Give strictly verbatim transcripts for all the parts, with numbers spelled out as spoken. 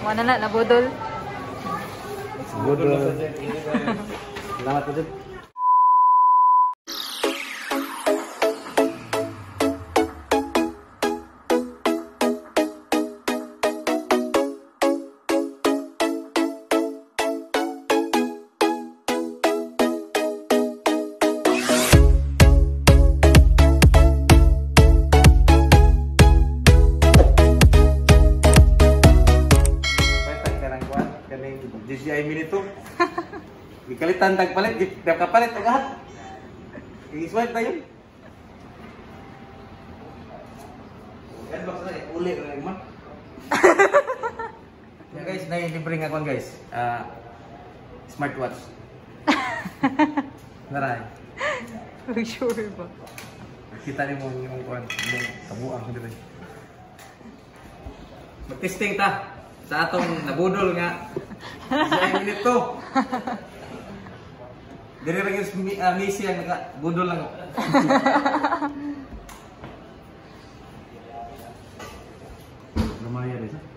Mana na, nabudol. Budol. Salamat po din. D J I minito. Gikalitan tagpalit, gipdap kapalit agad. I-swipe na yun. Yan box na eh, uli na naman. Yeah, guys, na-libre nga kon guys. Uh, smartwatch. Naray. Sure ba? Kita ni mo yung kuan, yung kabuang dito. Mag-testing ta sa atong nabudol nga. Sa minute to. Dari lagi uh, misi yang budol lang. Lumayan dito.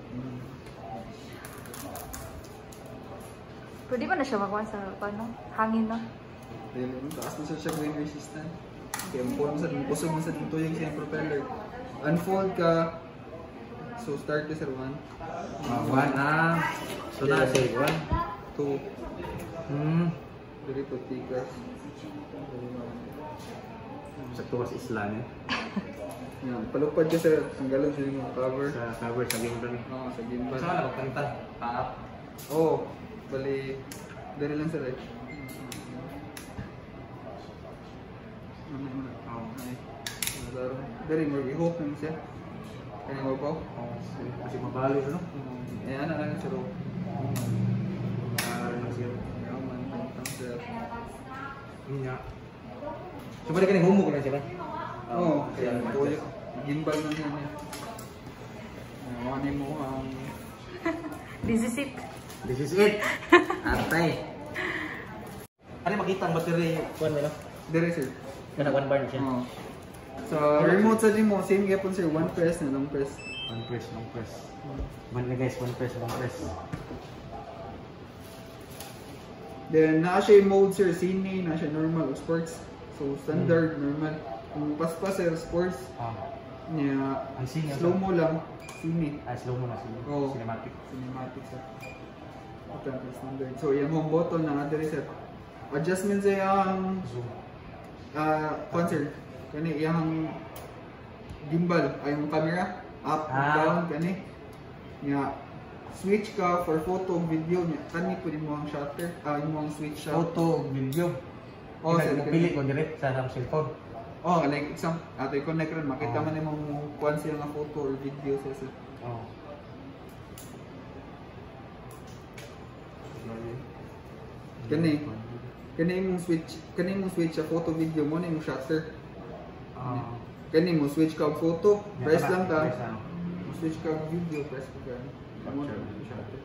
Pwede ba na siya makuha sa paano? Hangin na? Dahil taas na siya wind resistant. Kaya makuha mo sa dito. Kusog mo sa dito yung siyang propeller. Unfold ka. So start ka sa one. Uh, one ah. So na say one. Two. Hmm. Dari to tigas. Sa tuwas isla ni. Yan, palupad ka sa tanggalan sa yung cover. Sa cover sa gimbal. Oo, sa gimbal. Saan na kanta? Paap. Oo. Bali, dari lang sa right. Ano muna? Oh. Ay. Dari, dari mo i-hook naman siya. Kaya mo pa? Oh, kasi mabali no. Eh, ano lang siya ro. Ah, ano siya? Yaman, tang siya. Niya. So balik ka humog na siya ba? Oo, kaya tuyo. Gimbal na siya niya. Ano mo ang This is it. This is it. Atay. Ano makita ang battery kuan nila? Dire sir. Kana one bar siya. Oo. So, remote sa gym mo, same gyapon sir, one press na long press. One press, long press. Man na guys, one press, long press. Then, naa siya yung mode sir, cine, naa siya normal o sports. So, standard, hmm. normal. Kung paspas sir, sports, Ah. niya, Ang sinya. slow mo lang, cine. Ah, slow mo na sila. Oo. Cinematic. Cinematic sir. Ito ang standard. So, yung home button na nga sir. Adjustment sa yung Zoom. uh, concert. Kani iyang gimbal ay yung camera up Ah. down kani nya switch ka for photo video nya kani pud mo ang shutter ah yung mga switch siya Photo, video. oh Kaya sir pili ko direct sa sa cellphone. oh like exam ato i-connect ron makita Oh. man imong kuan sila nga photo or video sa sir Oh. kani kani imong switch kani imong switch sa photo video mo na imong shutter Ah. kani mo switch ka og photo press lang ka Press lang. mo switch ka og video press ka gani mo na Capture. yung shutter.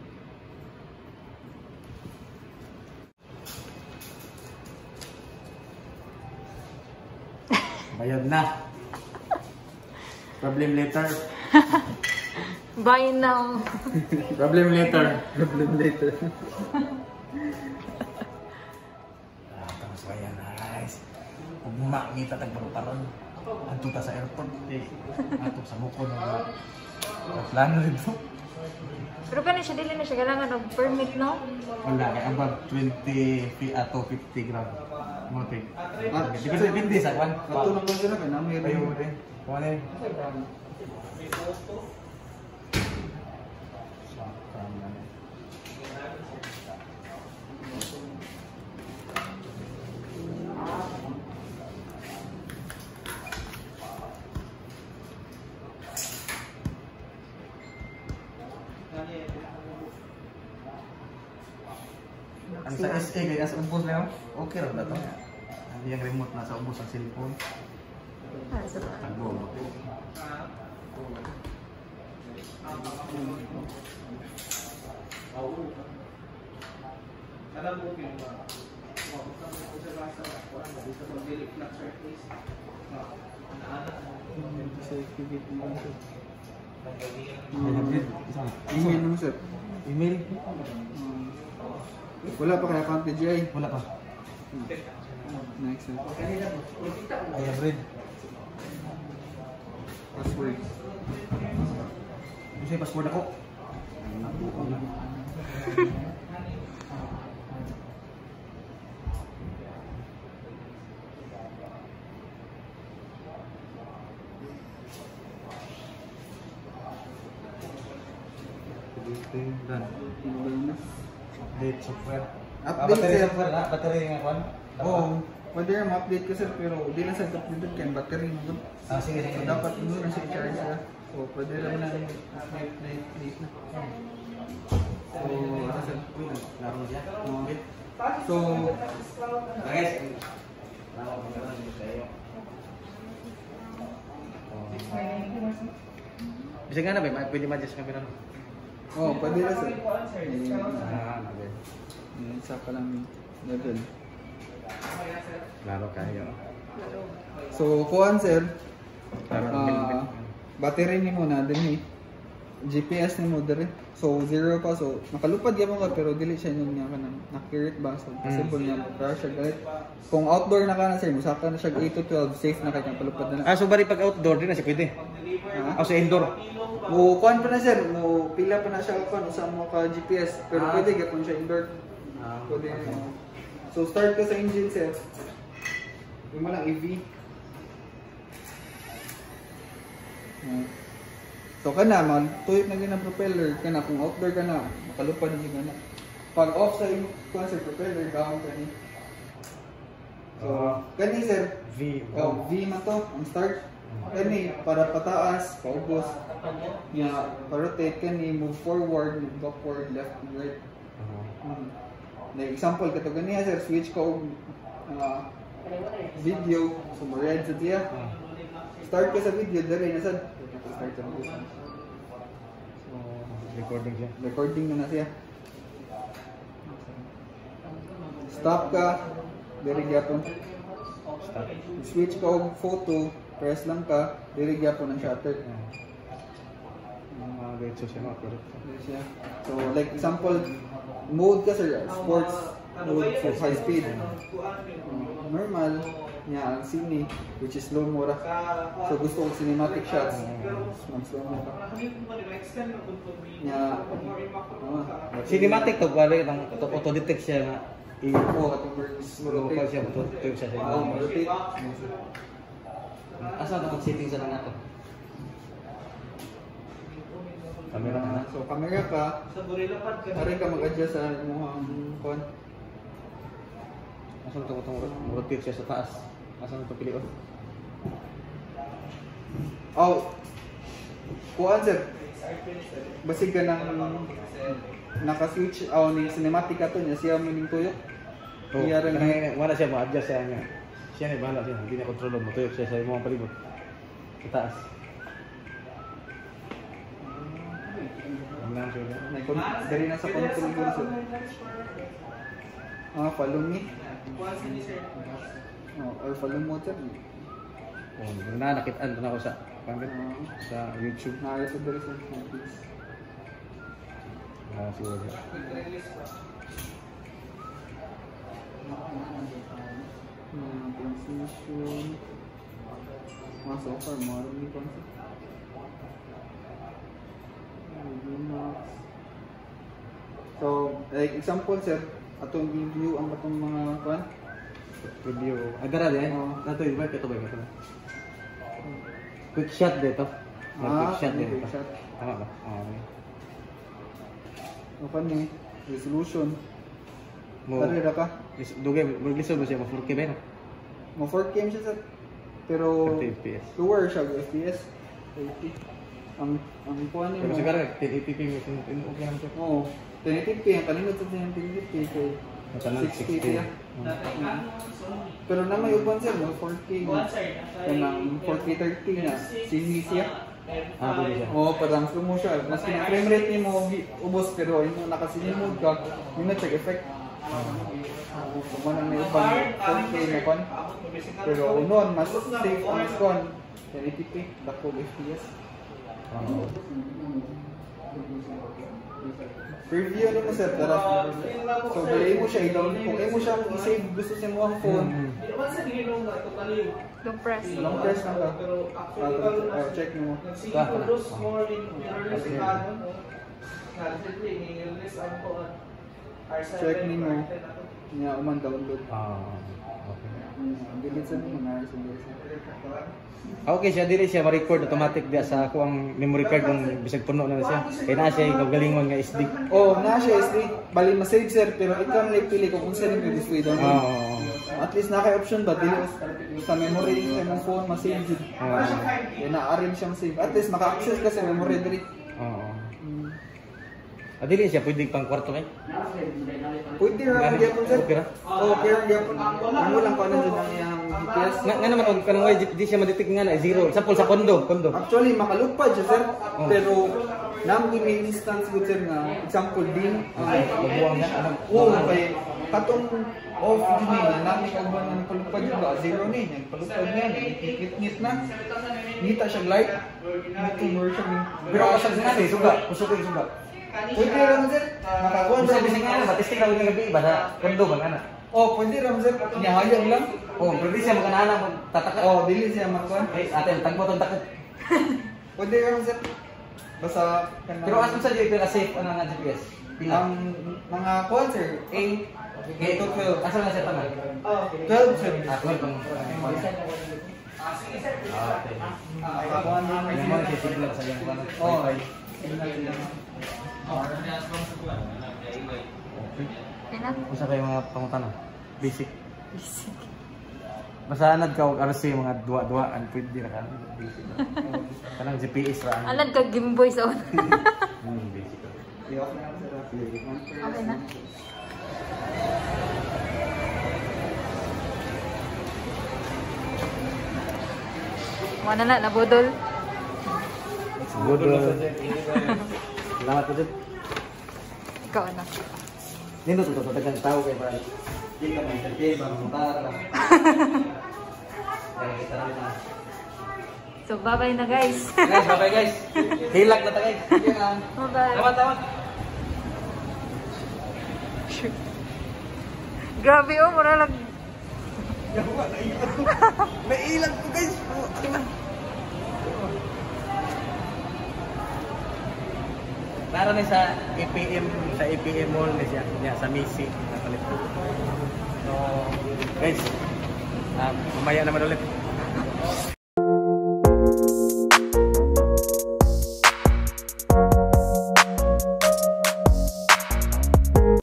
Bayad na. Problem later. Buy now. Problem later. Problem later. Ah, tapos kaya na guys. Kung makita tagparuparon, adto ta sa airport. Eh, ato sa mukon na plano dito. Pero kani siya dili na siya kailangan og permit no? Wala, kaya above twenty feet ato fifty gram. Motig. Ah, Depende depende sa kwan. Ato lang sila kay nami Kayo rin. rin. Kung ano yun? Ang sa S A kaya sa ubos na yun, okay rin na ito. Hindi yung remote nasa ubos ang cellphone. Ah, sa ba? Tagbo. Hybrid. Isa. Email mo sir. Email. Um, wala pa kaya account ni G I. Wala pa. Next sir. Hybrid. Password. Kasi password ako. Done. Done. Update software. Update, Ah, battery sir. software na, battery nga kwan. Oo. Pwede rin ma-update ko sir, pero di lang sa update kaya battery mo doon. Ah, sige, sige. So dapat mo na siya i-charge na. So pwede lang na update na update na. So, ano sir? Laro na siya. Oo. So, Guys. Bisa nga na ba? Pwede ma-adjust camera no? oh, pwede na sir. Ah, okay. May isa pa lang level. Laro kayo. So, kuhan sir, Laro. ah, battery ni mo na din eh. G P S ni mo dire. So, zero pa. So, nakalupad gyapon ka pero dili siya yun nga kanang nakirit ba. So, possible nga para siya galit. Kung outdoor na ka na sir, musaka na siya eight to twelve, safe na kay kang palupad na na. Ah, so bari pag outdoor din na siya pwede. Ha? Ah, sa indoor. Mo kuhan pa na sir, mo pila pa na siya kuhan usa mo ka G P S pero Ah. pwede gyapon siya indoor. Ah, Pwede. mo. So, start ka sa engine sir. Yung mo lang E V. Ah. So kana man, tuyok na gyud ang propeller kana kung outdoor ka na, makalupad gyud na. Pag off sa yung kuan sa propeller down kani. So, Ah. kani sir, V. oh, V man to, ang start. Kani para pataas, paubos. Nya, pa-rotate kani, move forward, move backward, left and right. Ah. Mm. Like example kato ganiya sir, switch ka og ah, video, so mo-red sa tiya. Ah. Start ka sa video, dali na sad. Start sa video. So, Recording siya. recording na na siya. Stop ka, dili gyapon. Start. Switch ka og photo, press lang ka, dili gyapon ang shutter. Ah, diretso siya no, correct. Dili siya. So like example, mode ka sir, sports mode for high speed. Uh, normal niya ang scene which is slow mo ra. So gusto ko cinematic shots. Mas slow mo ka. Niya ah, Cinematic to bari nang auto detect siya nga. I oh, atong words Slow pa siya, auto detect siya sa Oh, inyo. rotate. Asa na ang setting sa lang nato? Camera ka na. So camera ka, ari ka mag-adjust sa imong kon. Asa to itong rotate siya sa taas? Asa na ito piliin? Oh. Kuan sir. Basig ka nang naka-switch oh ni cinematic ato niya siya mo ning tuyok. Oh, Iya rin kanang wala siya ma-adjust siya nga. Siya na bahala siya, hindi na kontrol mo tuyok siya sa imong palibot. Sa taas. Ang siya. may kon dali na sa control ko sir. Ah, follow me. Oh, or follow mo sir. Oh, na nakitaan na ako sa pangkat Ah, sa YouTube. na ito dali sir. Please. Ah, siguro. Hmm, transition. Ah, so far, marami pa sir. Linux. So, like example sir, atong review ang atong mga kuan. Review. Agara din. Oo. Nato iba kato ba ito? Quick shot dito. Ah, Quick shot quick dito. shot. Tama ba? Ah, okay. Ano ni resolution. Mo. Ano ra ka? Is dugay magliso ba siya mo four K ba no? Mo four K siya sir. Pero thirty F P S. lower siya F P S. thirty. Ang ang kuan ni Pero mo. siguro ten eighty p mo okay lang siya. Oo. ten eighty p ang kanino to ten eighty p kay Matanan sixty sixty. siya. Pero na may uban sir, mo four K. Kanang four K thirty na sini siya. Ah, pwede siya. Oo, parang slow mo siya. Mas kina frame rate ni mo ubos pero yung nakasinil mo ka, yung na-check effect. Kung man ang may ibang four K na kon. Pero noon, mas safe ang kon. ten eighty p, dako F P S. Oo. Preview ano mo sir, tara. So, bali mo siya i-down. Kung ay mo siya i-save gusto siya mo ang phone, Mm. Long press. long press lang ka. Uh, check mo. Check ni mo. Niya uman download. Ah, okay. Delete sa mga nais ang Okay siya, dili siya ma-record automatic dia sa ako ang memory card kung bisag puno na siya. Kaya na siya gagalingon nga S D. Oh, na siya S D. Bali ma-save sir, pero ikaw na pili kung kung saan yung display down. Oo. At least naka-option ba dili sa memory sa imong phone ma-save jud. Oo. Kaya na-arrange siyang save. At least maka-access ka sa memory diri. Oo. Ah, dili siya pwede pang kwarto kay. Pwede ra gyapon sir. Okay ra? Oh, pero gyapon. Ano lang ko ano jud ang iyang G P S. Nga, nga naman og kanang way di siya ma-detect nga na zero. Sample sa kondo, kondo. Actually makalupad siya sir. Oh. Pero nam may instance good sir nga example din Ay, mabuwang na ano. Oo, kay katong off din na namin og mga palupad yun ba zero ni, nagpalupad niya, nagkikit-ngit na. Ngita siya light. Ngito more siya. Pero kasag nga ni suga, kusog yung suga. Pwede lang sir. Makakuha Kung sa sa bising nga na, batistik na ulit gabi ba sa kondo ba ana? Oh, pwede lang sir. Nyahayang lang. Oh, pwede siya magkanana magtataka. Oh, dili siya makuha. Eh, ate, tagmo tong takot. Pwede lang sir. Basta kanang- Pero asan sa di pila safe ano nga G P S? Pila. ang mga kuha sir, eight Okay, to twelve. asan na siya tanan? twelve sir. Ah, twelve ang. Ah, okay. Nakakuha din Ano mo siya signal sa iyang ano? Oh, Wi-Fi. Yan na. Usa kay mga pangutana? Basic. Basic. Basta anad ka og R C mga duwa-duwa an pwede ra ka. Basic. Kanang G P S ra. Alam ka Gimboy sa una. Hmm, basic. I-off na lang sir. Okay na. Mana na, nabudol. Good. Salamat po dyan. Ikaw na. Nino to to tagang tao kay para di ka may entertain para mutar lang. Kaya kita na. So, bye-bye na guys. Guys, bye guys. Hilak na ta guys. Bye-bye. Tawad tawad. Grabe oh, mura lang. Nailag ko guys. Nara na sa A P M sa A P M mall na siya, niya sa Misi napalit ko. So, guys, um, mamaya naman ulit.